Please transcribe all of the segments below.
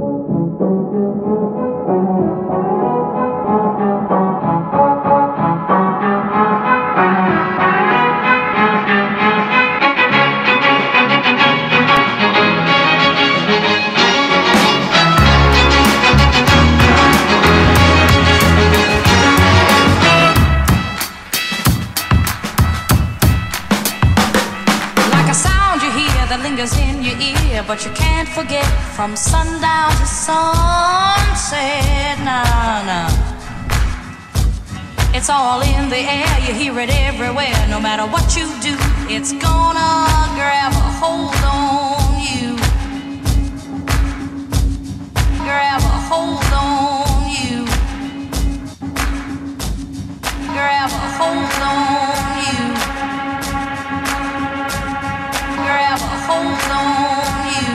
In your ear, but you can't forget from sundown to sunset. Nah, nah. It's all in the air, you hear it everywhere. No matter what you do, it's gonna grab a hold on you. Grab a hold on you. Grab a hold on you. Grab a hold on you.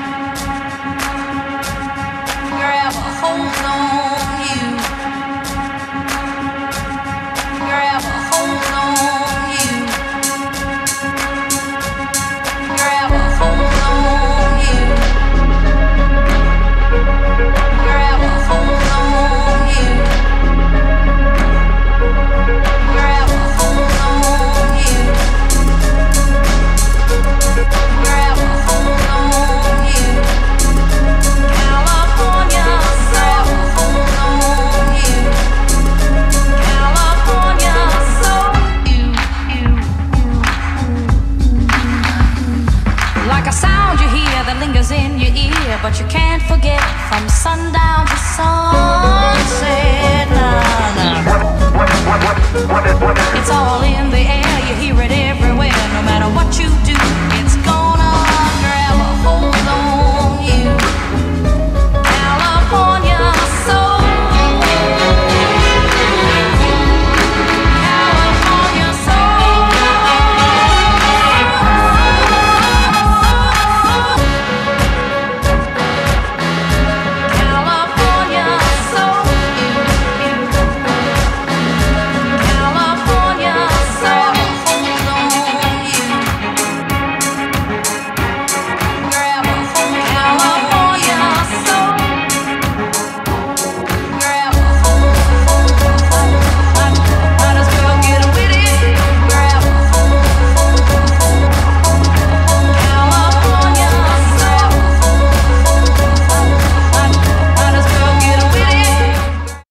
Grab a hold on you. Grab a hold on you. Grab a hold on you. Grab a hold on you. Grab a hold on you. Grab a hold on you. California, grab a hold on you. California, so you. Like a sound you hear that lingers in your ear, but you can't forget from sundown to sunset. Nah, nah. It's all